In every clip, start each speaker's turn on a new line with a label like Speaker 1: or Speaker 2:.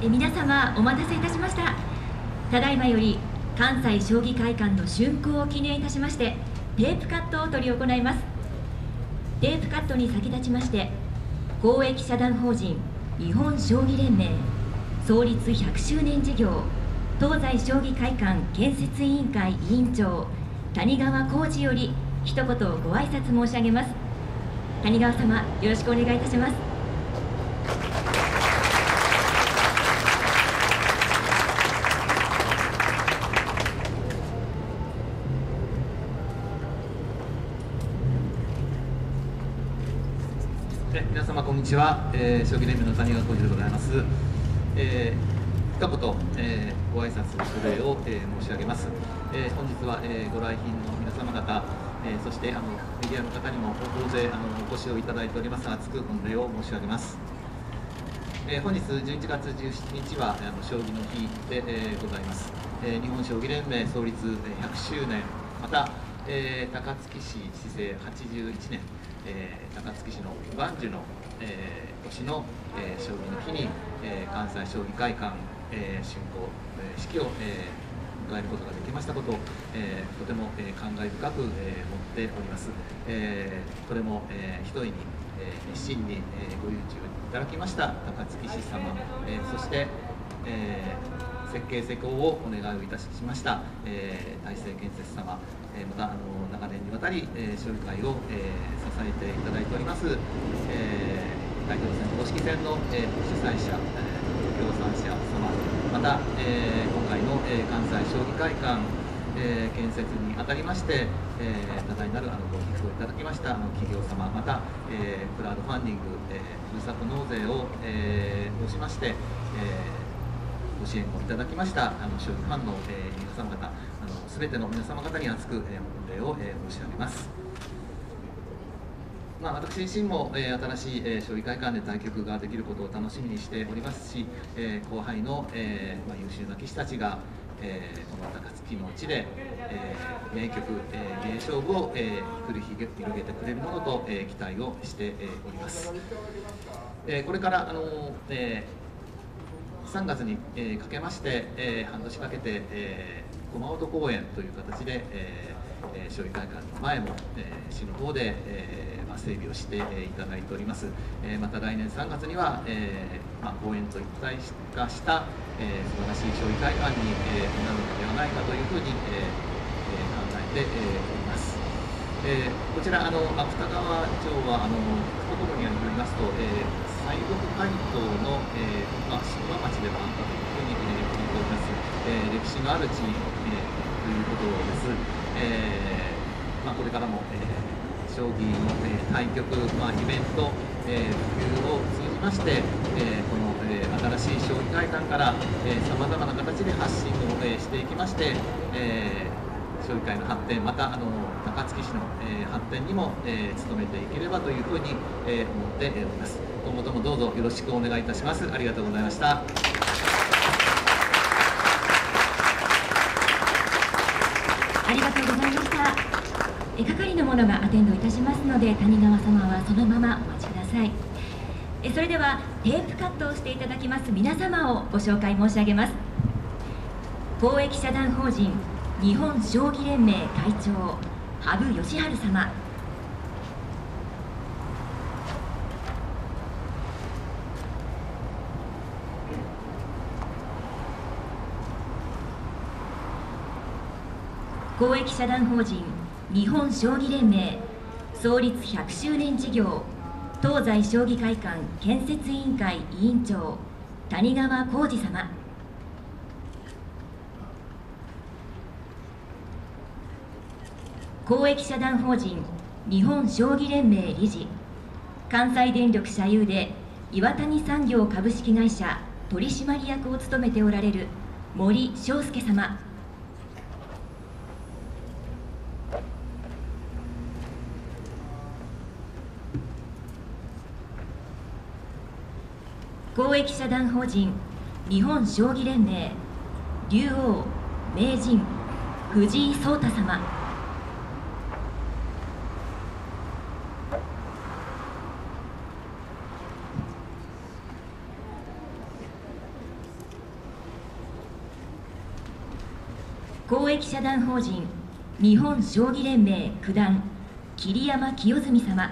Speaker 1: 皆様お待たせいたしました。ただいまより関西将棋会館の竣工を記念いたしましてテープカットを執り行います。テープカットに先立ちまして公益社団法人日本将棋連盟創立100周年事業東西将棋会館建設委員会委員長谷川浩二より一言ご挨拶申し上げます。谷川様、よろしくお願いいたします。
Speaker 2: 皆様こんにちは、将棋連盟の谷川浩二でございます。一言、ご挨拶お礼を、申し上げます。本日は、ご来賓の皆様方、そしてメディアの方にも大勢お越しをいただいておりますが、つく御礼を申し上げます。本日11月17日は将棋の日で、ございます。日本将棋連盟創立100周年、また、高槻市市政81年、高槻市の万寿の、年の、将棋の日に、関西将棋会館、竣工式を、迎えることができましたことを、とても、感慨深く、思っております。これも、ひとえに、熱心に、ご誘致いただきました高槻市様、そして、設計施工をお願いをいたしました、大成建設様、また長年にわたり、将棋界を、支えていただいております、タイトル戦公式戦の、主催者、協賛者様、また、今回の、関西将棋会館、建設にあたりまして、多大なるご寄付をいただきました企業様、また、クラウドファンディング、ふるさと納税を、通しまして、ご支援をいただきました将棋ファンの、皆様方、すべての皆様方に厚く、御礼を、申し上げます。私自身も、新しい、将棋会館で対局ができることを楽しみにしておりますし、後輩の、優秀な棋士たちが、この高槻の地で、名局、名勝負を、繰り広げてくれるものと、期待をして、おります。これから3月に、かけまして、半年かけて、駒音公園という形で、将棋会館の前も、市の方で、整備をして、いただいております。また来年3月には、公園と一体化した、素晴らしい将棋会館に、なるのではないかというふうに、考えて、おります。こちら芥川町はところによりますと、西国街道の、宿場町でもあったというふうに、聞いております。歴史のある地域、ということです。これからも、将棋の、対局、イベント、普及を通じまして、この、新しい将棋会館からさまざまな形で発信を、していきまして、将棋界の発展、また高槻市の、発展にも、努めていければというふうに、思っております。今後ともどうぞよろしくお願いいたします。ありがとうございました。
Speaker 1: ありがとうございました。係の者がアテンドいたしますので、谷川様はそのままお待ちください。それではテープカットをしていただきます皆様をご紹介申し上げます。公益社団法人日本将棋連盟会長羽生善治様、公益社団法人日本将棋連盟創立100周年事業東西将棋会館建設委員会委員長谷川浩二様、公益社団法人日本将棋連盟理事関西電力社有で岩谷産業株式会社取締役を務めておられる森章介様、公益社団法人日本将棋連盟竜王名人藤井聡太様、 公益社団法人日本将棋連盟九段桐山清純様、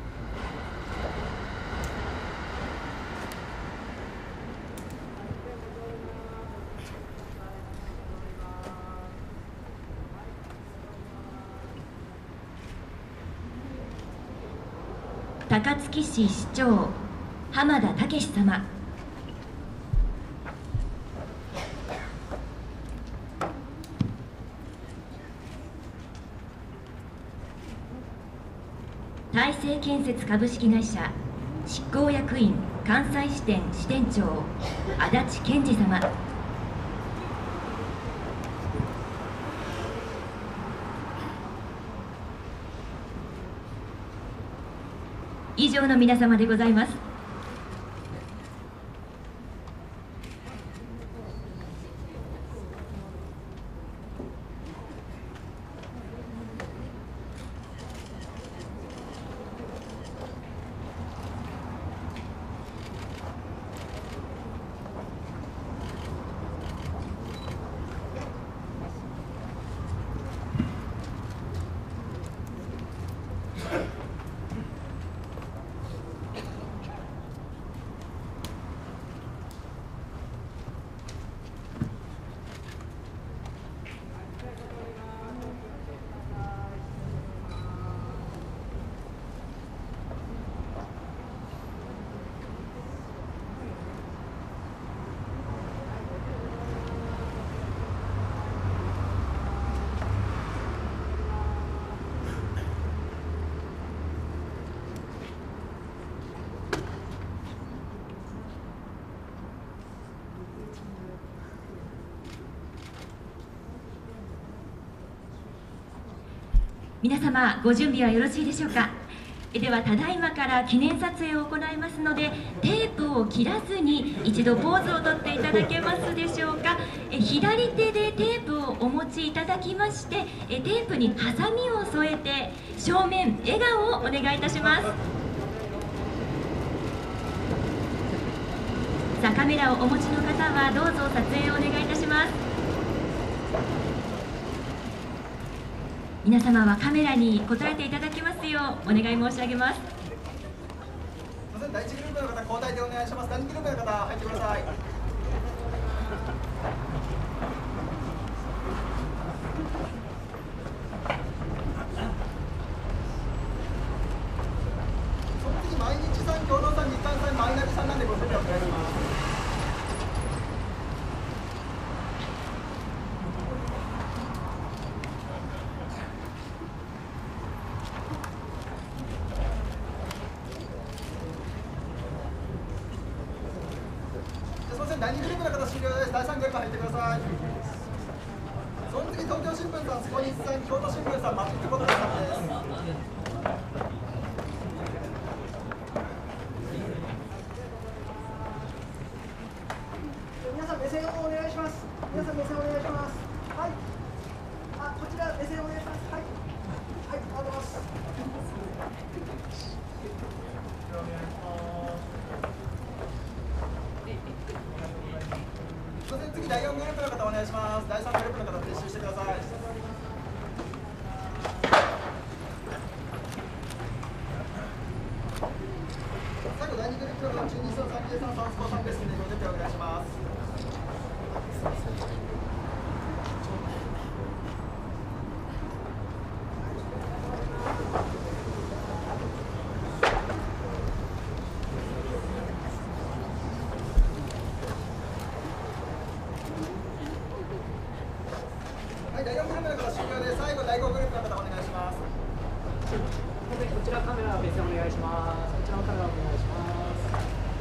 Speaker 1: 高槻市市長浜田武様、大成建設株式会社執行役員関西支店支店長足立健二様、以上の皆様でございます。皆様ご準備はよろしいでしょうか。ではただいまから記念撮影を行いますので、テープを切らずに一度ポーズをとっていただけますでしょうか。左手でテープをお持ちいただきまして、テープにハサミを添えて正面笑顔をお願いいたします。さあカメラをお持ちの方はどうぞ撮影をお願いいたします。皆様はカメラに答えていただきますようお願い申し上げます。
Speaker 3: 第1グループの方、交代でお願いします。第2グループの方、入ってください。その次、毎日さん、共同さん、日韓さん、マイナビさんなんでご準備お願いします。第2グループの方終了です。第3グループ入ってください。その次、東京新聞さん、スポニチさん、京都新聞さん、マジックコトさんです。皆さん目線をお願いします。皆さん目線お願いします。はい。こちら目線お願いします。はい。はい、ありがとうございます。次、第4グループの方お願いします。第3グループの方撤収してください。最後、第2グループの方、中日さん、三平さん、サウスポーさんですので、ご準備お願いします。第4グループの方終了で、最後第5グループの方お願いします。
Speaker 4: こちらカメラ目線お願いします。こちらのカメラお願いします。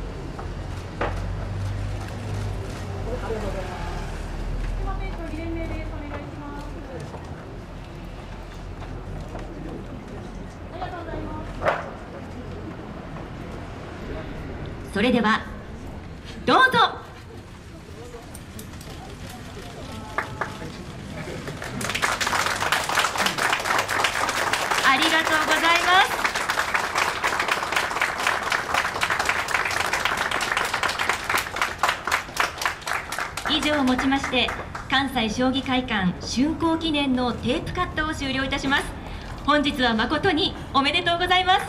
Speaker 4: ありがとうございます。
Speaker 5: すみません、リレー名です。お願いします。ありがとうございます。
Speaker 1: それではどうぞ。ありがとうございます。以上をもちまして関西将棋会館竣工記念のテープカットを終了いたします。本日は誠におめでとうございます。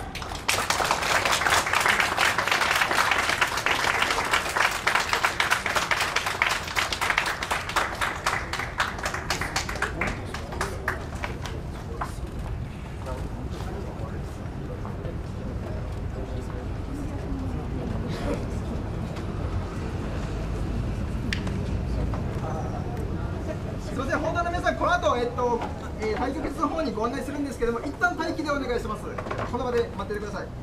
Speaker 3: すみません、本当の皆さん、この後、対局室の方にご案内するんですけども、一旦待機でお願いします。この場で待っててください。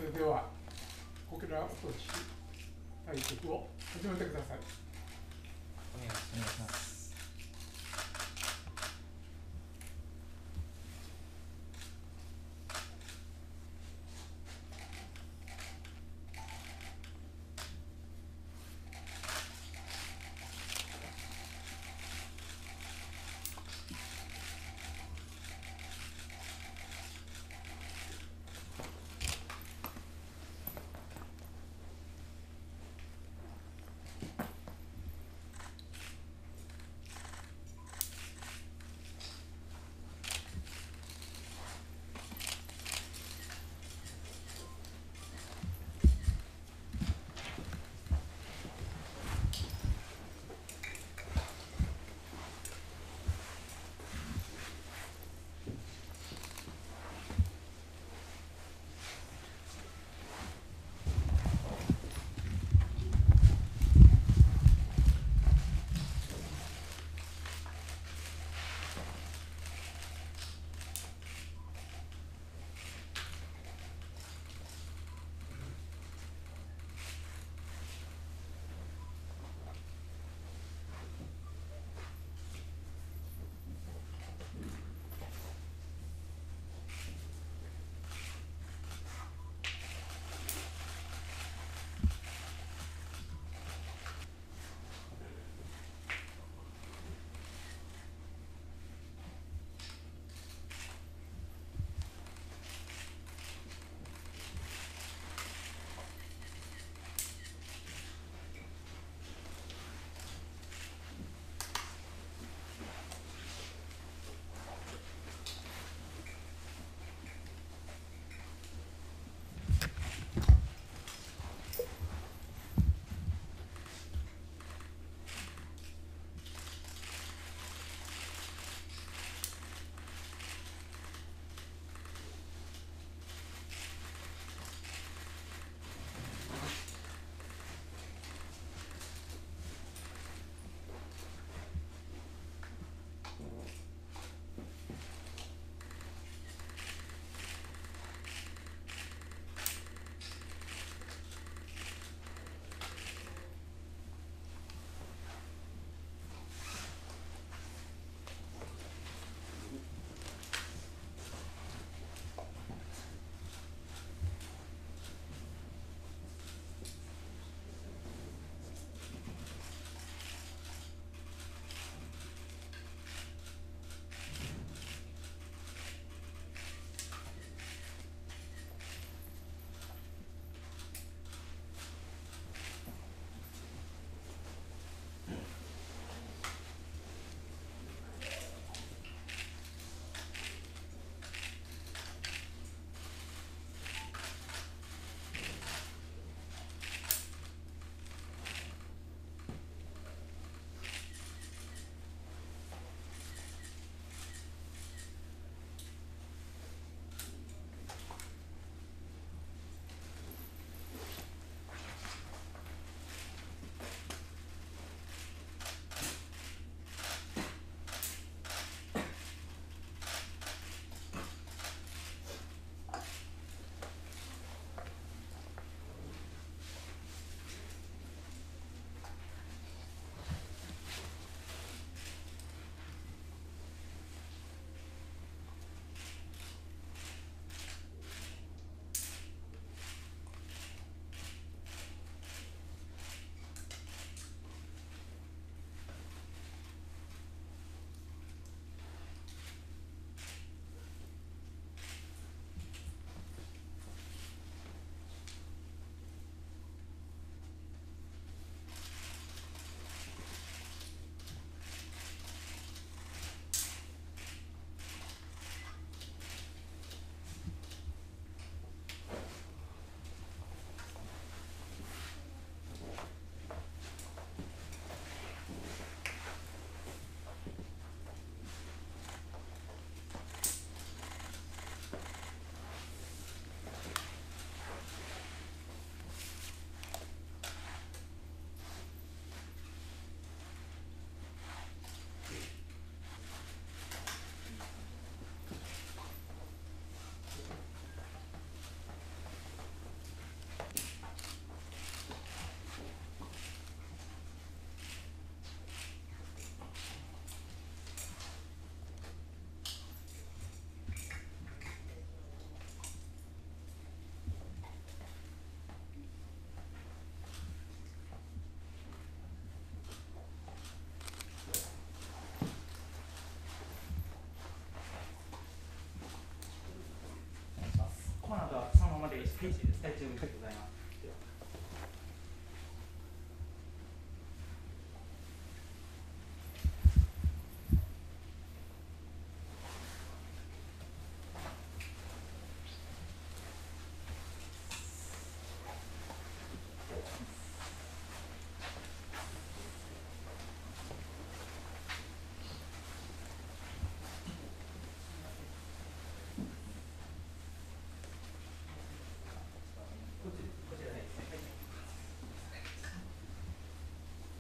Speaker 6: れではこけら落とし対局を始めてください。
Speaker 7: お願いします。 はい、大丈夫でございます。